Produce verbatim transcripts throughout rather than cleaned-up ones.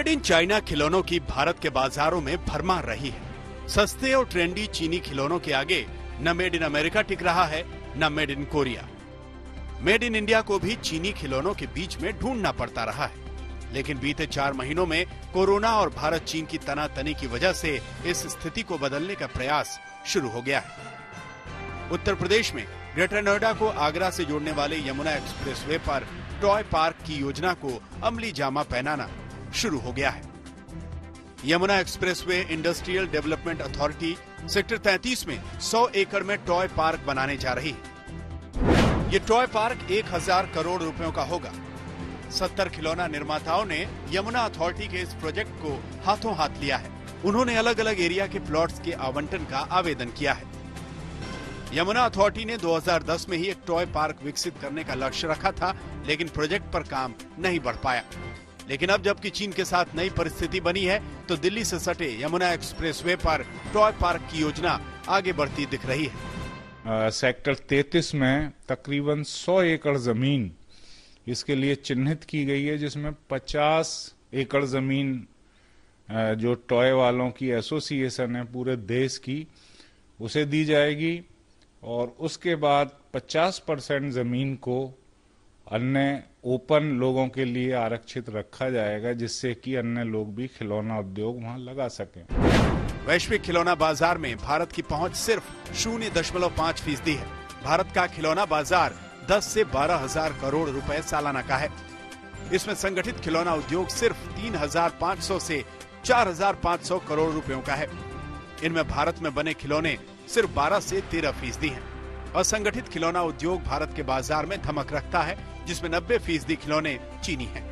Made in China खिलौनों की भारत के बाजारों में भरमार रही है। सस्ते और ट्रेंडी चीनी खिलौनों के आगे न मेड इन अमेरिका टिक रहा है, न made in Korea. Made in India को भी चीनी खिलौनों के बीच में ढूंढना पड़ता रहा है। लेकिन बीते चार महीनों में कोरोना और भारत चीन की तनातनी की वजह से इस स्थिति को बदलने का प्रयास शुरू हो गया है। उत्तर प्रदेश में ग्रेटर नोएडा को आगरा से जोड़ने वाले यमुना एक्सप्रेसवे पर टॉय पार्क की योजना को अमली जामा पहनाना शुरू हो गया है। Yamuna expressway industrial development authority sector तैंतीस में सौ एकड़ में टॉय पार्क बनाने जा रही है। ये टॉय पार्क एक हजार करोड़ रुपयों का होगा। सत्तर खिलौना निर्माताओं ने यमुना अथॉरिटी के इस प्रोजेक्ट को हाथों हाथ लिया है। उन्होंने अलग अलग एरिया के प्लॉट्स के आवंटन का आवेदन किया है। यमुना अथॉरिटी ने दो हज़ार दस में ही एक टॉय पार्क विकसित करने का लक्ष्य रखा था, लेकिन प्रोजेक्ट पर काम नहीं बढ़ पाया। लेकिन अब जबकि चीन के साथ नई परिस्थिति बनी है, तो दिल्ली से सटे यमुना एक्सप्रेसवे पर टॉय पार्क की योजना आगे बढ़ती दिख रही है। सेक्टर तैंतीस में तकरीबन सौ एकड़ जमीन इसके लिए चिन्हित की गई है, जिसमें पचास एकड़ जमीन जो टॉय वालों की एसोसिएशन है पूरे देश की, उसे दी जाएगी और उसके बाद पचास परसेंट जमीन को अन्य ओपन लोगों के लिए आरक्षित रखा जाएगा, जिससे कि अन्य लोग भी खिलौना उद्योग वहां लगा सकें। वैश्विक खिलौना बाजार में भारत की पहुंच सिर्फ शून्य दशमलव पाँच फीसदी है। भारत का खिलौना बाजार दस से बारह हजार करोड़ रुपए सालाना का है। इसमें संगठित खिलौना उद्योग सिर्फ तीन हजार पाँच सौ से चार हजार पाँच सौ करोड़ रुपयों का है। इनमें भारत में बने खिलौने सिर्फ बारह से तेरह फीसदी हैं। असंगठित खिलौना उद्योग भारत के बाजार में धमक रखता है, जिसमें नब्बे फीसदी खिलौने चीनी हैं।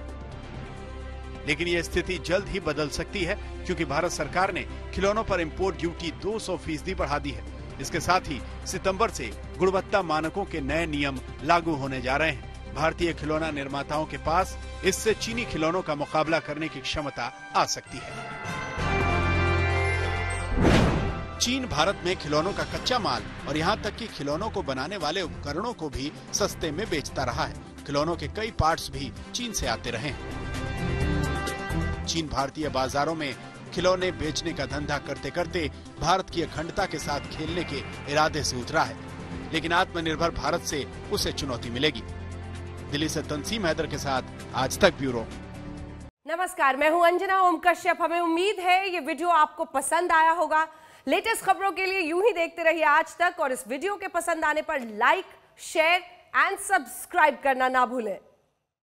लेकिन यह स्थिति जल्द ही बदल सकती है, क्योंकि भारत सरकार ने खिलौनों पर इंपोर्ट ड्यूटी दो सौ फीसदी बढ़ा दी है। इसके साथ ही सितंबर से गुणवत्ता मानकों के नए नियम लागू होने जा रहे हैं। भारतीय खिलौना निर्माताओं के पास इससे चीनी खिलौनों का मुकाबला करने की क्षमता आ सकती है। चीन भारत में खिलौनों का कच्चा माल और यहाँ तक कि खिलौनों को बनाने वाले उपकरणों को भी सस्ते में बेचता रहा है। खिलौनों के कई पार्ट्स भी चीन से आते रहे हैं। चीन भारतीय बाजारों में खिलौने बेचने का धंधा करते करते भारत की अखंडता के साथ खेलने के इरादे से उतरा है, लेकिन आत्मनिर्भर भारत से उसे चुनौती मिलेगी। दिल्ली से तंसीम हैदर के साथ आज तक ब्यूरो। नमस्कार, मैं हूं अंजना ओम कश्यप। हमें उम्मीद है ये वीडियो आपको पसंद आया होगा। लेटेस्ट खबरों के लिए यूं ही देखते रहिए आज तक, और इस वीडियो के पसंद आने पर लाइक, शेयर एंड सब्सक्राइब करना ना भूलें।